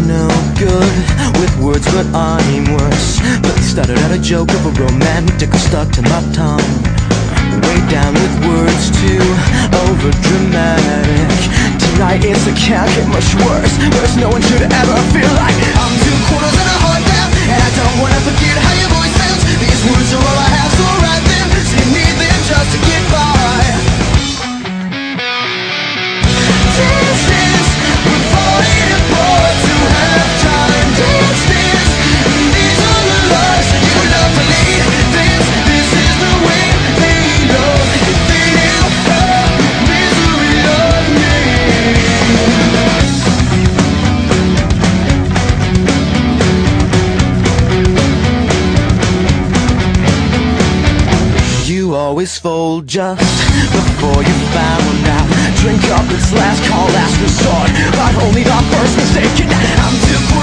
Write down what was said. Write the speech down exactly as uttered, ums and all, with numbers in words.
no good with words, but I'm worse. But they started out a joke of a romantic stuck to my tongue. Way down with words too over dramatic. Tonight it's it can't get much worse. Worse, no one should ever feel like I'm two quarters and a heart down, and I don't wanna forget how your voice sounds. These words are all I have, so write them. So you need them just to get by. Dance, dance, we're falling apart to have time. Dance, dance, these are the lives that you love to lead. Dance, this is the way they know. Feel the misery of me. You always fold just before you found out. Drink up, it's last call, last resort, but only the first mistake. And I'm too